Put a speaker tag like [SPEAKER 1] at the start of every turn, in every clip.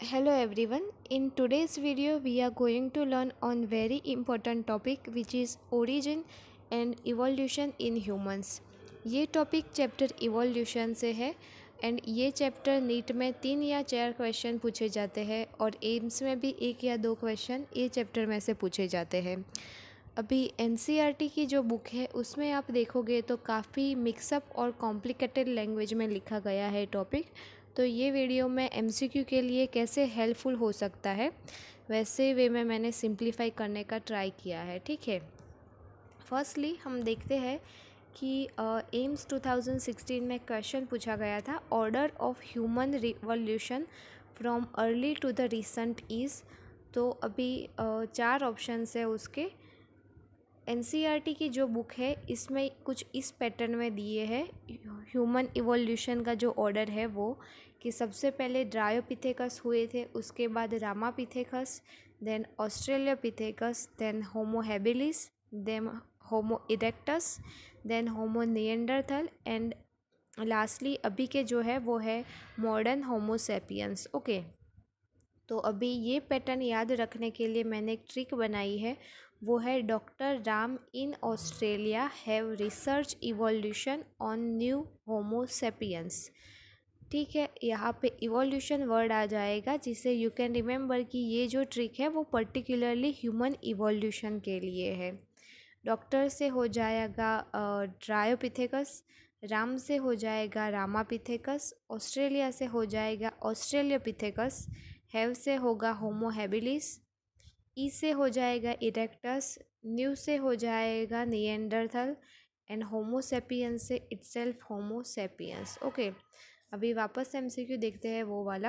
[SPEAKER 1] Hello everyone. In today's video we are going to learn on very important topic which is origin and evolution in humans. ये topic chapter evolution से है and ये chapter NEET में 3 या 4 question पूछे जाते हैं और एम्स में भी 1 या 2 क्वेश्चन ये चैप्टर में से पूछे जाते हैं। अभी एनसीईआरटी की जो बुक है उसमें आप देखोगे तो काफ़ी मिक्सअप और कॉम्प्लिकेटेड लैंग्वेज में लिखा गया है टॉपिक। तो ये वीडियो में एमसीक्यू के लिए कैसे हेल्पफुल हो सकता है वैसे वे में मैंने सिंप्लीफाई करने का ट्राई किया है। ठीक है, फर्स्टली हम देखते हैं कि एम्स 2016 में क्वेश्चन पूछा गया था, order of human revolution from early to the recent is. तो अभी 4 ऑप्शंस है उसके। एनसीईआरटी की जो बुक है इसमें कुछ इस पैटर्न में दिए हैं ह्यूमन इवोल्यूशन का जो ऑर्डर है वो, कि सबसे पहले ड्रायोपिथेकस हुए थे, उसके बाद Ramapithecus, then Australopithecus, then Homo habilis, then Homo erectus, then Homo Neanderthal and lastly अभी के जो है वो है मॉडर्न होमो सेपियंस। ओके, तो अभी ये पैटर्न याद रखने के लिए मैंने एक ट्रिक बनाई है, वो है doctor Ram in Australia have research evolution on new Homo sapiens. ठीक है, यहाँ पे इवोल्यूशन वर्ड आ जाएगा जिससे यू कैन रिमेंबर कि ये जो ट्रिक है वो पर्टिकुलरली ह्यूमन इवोल्यूशन के लिए है। डॉक्टर से हो जाएगा ड्रायोपिथेकस, राम से हो जाएगा रामापिथेकस, ऑस्ट्रेलिया से हो जाएगा ऑस्ट्रेलियोपिथेकस, हैव से होगा होमो हैबिलिस, ई से हो जाएगा इरेक्टस, न्यू से हो जाएगा निएंडरथल एंड होमो सेपियंस से इटसेल्फ होमो सेपियंस। ओके, अभी वापस एमसीक्यू देखते हैं वो वाला।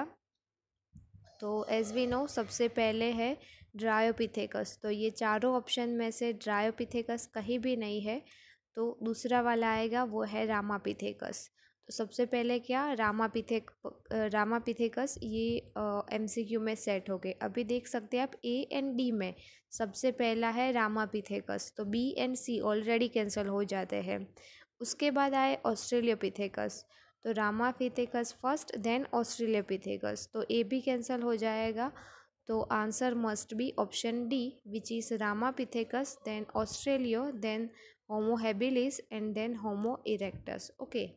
[SPEAKER 1] तो एज वी नो सबसे पहले है ड्रायोपिथेकस, तो ये चारों ऑप्शन में से ड्रायोपिथेकस कहीं भी नहीं है, तो दूसरा वाला आएगा वो है रामापिथेकस। तो सबसे पहले क्या रामापिथेकस ये एमसीक्यू में सेट हो गए। अभी देख सकते हैं आप ए एंड डी में सबसे पहला है रामापिथेकस, तो B and C already cancel हो जाते हैं। उसके बाद आए ऑस्ट्रेलियोपिथेकस, तो रामापिथेकस फर्स्ट देन ऑस्ट्रेलियोपिथेकस, तो ए भी कैंसिल हो जाएगा। तो answer must be option D which is Ramapithecus then Australo then Homo habilis and then Homo erectus. Okay,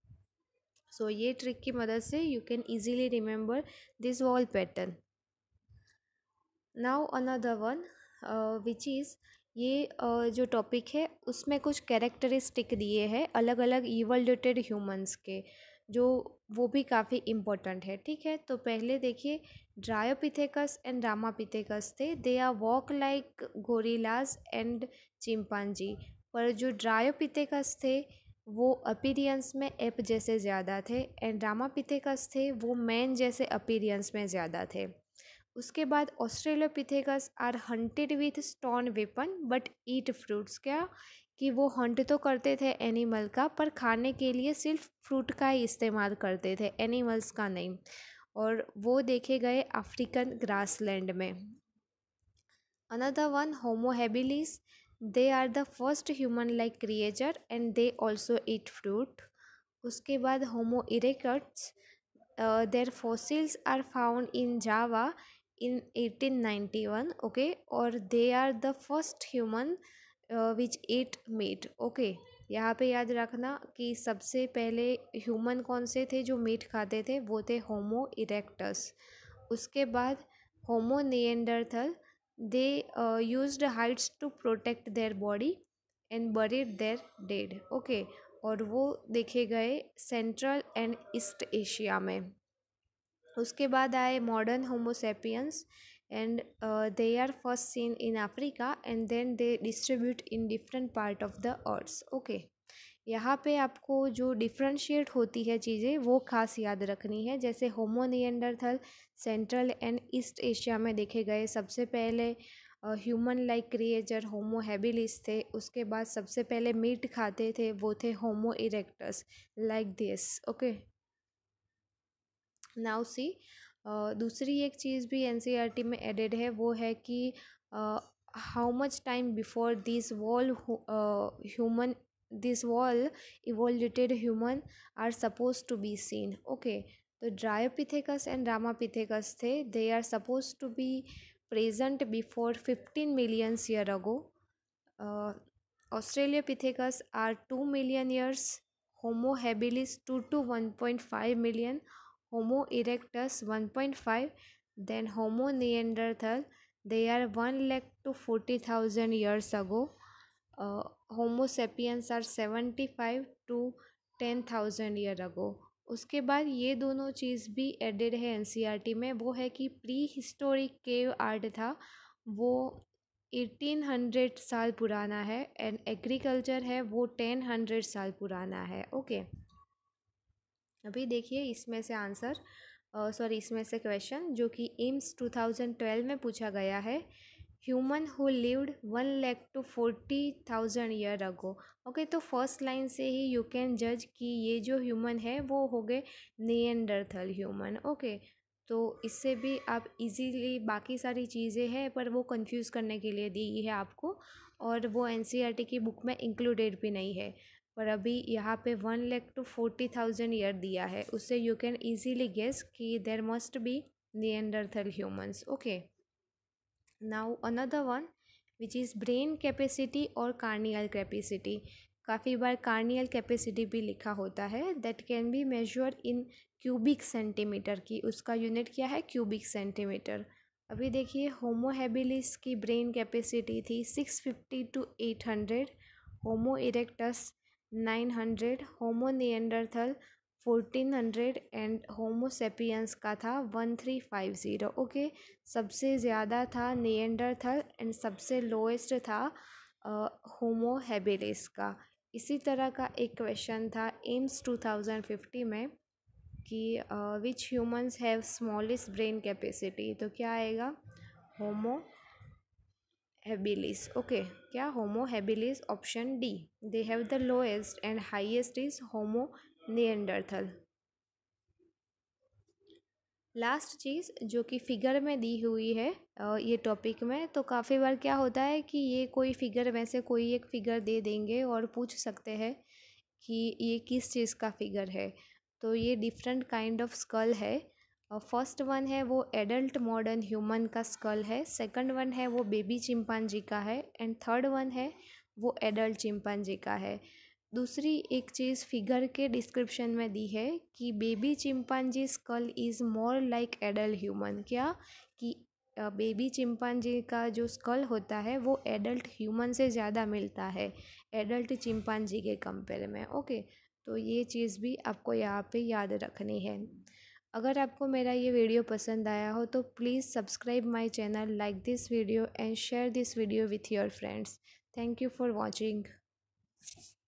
[SPEAKER 1] so ये ट्रिक की मदद से you can easily remember this wall pattern. Now another one which is ये जो topic है उसमें कुछ characteristic दिए हैं अलग अलग इवोल्यूटेड ह्यूमंस के, जो वो भी काफ़ी इम्पोर्टेंट है। ठीक है, तो पहले देखिए ड्रायोपिथेकस एंड रामापिथेकस थे, they are walk like gorillas and chimpanzee. पर जो ड्रायोपिथेकस थे वो अपीरियंस में एप जैसे ज़्यादा थे एंड रामापिथेकस थे वो मैन जैसे अपीरियंस में ज़्यादा थे। उसके बाद Australopithecus are hunted with stone weapon but eat fruits. क्या कि वो हंट तो करते थे एनिमल का पर खाने के लिए सिर्फ फ्रूट का ही इस्तेमाल करते थे, एनिमल्स का नहीं, और वो देखे गए अफ्रीकन ग्रासलैंड में। Another one Homo habilis, they are the first human like creature and they also eat fruit. उसके बाद Homo erectus, their fossils are found in Java in 1891। Okay, और they are the first human which eat meat. Okay, यहाँ पे याद रखना कि सबसे पहले ह्यूमन कौन से थे जो मीट खाते थे, वो थे होमो इरेक्टस। उसके बाद Homo Neanderthal, they used hides to protect their body and buried their dead. Okay, और वो देखे गए सेंट्रल एंड ईस्ट एशिया में। उसके बाद आए modern Homo sapiens and they are first seen in Africa and then they distribute in different part of the earth. Okay, यहाँ पे आपको जो डिफ्रेंशिएट होती है चीज़ें वो खास याद रखनी है। जैसे Homo Neanderthal central and east Asia में देखे गए, सबसे पहले human like creature Homo habilis थे। उसके बाद सबसे पहले मीट खाते थे वो थे Homo erectus like this. Okay, now see दूसरी एक चीज़ भी एनसीईआरटी में एडेड है, वो है कि how much time before this wall evoluted human are suppose to be seen. Okay, तो ड्रायोपिथेकस एंड रामापिथेकस थे, they are suppose to be present before 15 million year ago. Australopithecus are 2 million years, Homo habilis 2 to 1.5 million, Homo erectus 1.5, then Homo neanderthal, they are 1 lakh to 40,000 years ago. Homo sapiens are 75 to 10,000 year ago. उसके बाद ये दोनों चीज़ भी added है NCERT में, वो है कि प्री हिस्टोरिक केव आर्ट था वो 1800 साल पुराना है एंड एग्रीकल्चर है वो 1000 साल पुराना है. ओके अभी देखिए इसमें से आंसर इसमें से क्वेश्चन जो कि एम्स 2012 में पूछा गया है. Human who lived 1 lakh to 40,000 year ago. Okay तो फर्स्ट लाइन से ही यू कैन जज कि ये जो ह्यूमन है वो हो गए निएंडरथल ह्यूमन. ओके तो इससे भी आप इजीली बाकी सारी चीज़ें हैं पर वो कंफ्यूज करने के लिए दी है आपको, और वो एनसीईआरटी की बुक में इंक्लूडेड भी नहीं है. पर अभी यहाँ पे 1 lakh to 40,000 ईयर दिया है, उससे यू कैन ईजीली गेस कि there must be Neanderthal humans. Okay now another one which is brain capacity और कार्नियल कैपेसिटी. काफ़ी बार कार्नियल कैपेसिटी भी लिखा होता है. That can be measure in cubic centimetre की, उसका यूनिट क्या है क्यूबिक सेंटीमीटर. अभी देखिए होमो हैबिलिस की ब्रेन कैपेसिटी थी 650 to 800, Homo erectus 900, Homo Neanderthal 1400 and Homo sapiens का था 1350. ओके सबसे ज़्यादा था निएंडरथल एंड सबसे लोएस्ट था होमो हैबिलिस का. इसी तरह का एक क्वेश्चन था एम्स 2050 में कि which humans have smallest brain capacity. तो क्या आएगा होमो हैबिलिस. ओके क्या Homo habilis option D. They have the lowest and highest is Homo Neanderthal. Last चीज़ जो कि फिगर में दी हुई है ये टॉपिक में, तो काफ़ी बार क्या होता है कि ये कोई फिगर में से कोई एक फिगर दे देंगे और पूछ सकते हैं कि ये किस चीज़ का फिगर है. तो ये डिफरेंट काइंड ऑफ स्कल है. फर्स्ट वन है वो एडल्ट मॉडर्न ह्यूमन का स्कल है, सेकंड वन है वो बेबी चिंपांजी का है एंड थर्ड वन है वो एडल्ट चिंपांजी का है. दूसरी एक चीज़ फिगर के डिस्क्रिप्शन में दी है कि baby chimpanzee skull is more like adult human. क्या कि बेबी चिंपांजी का जो स्कल होता है वो एडल्ट ह्यूमन से ज़्यादा मिलता है एडल्ट चिंपांजी के कंपेयर में. ओके तो ये चीज़ भी आपको यहाँ पे याद रखनी है. अगर आपको मेरा ये वीडियो पसंद आया हो तो please subscribe my channel, like this video and share this video with your friends. Thank you for watching.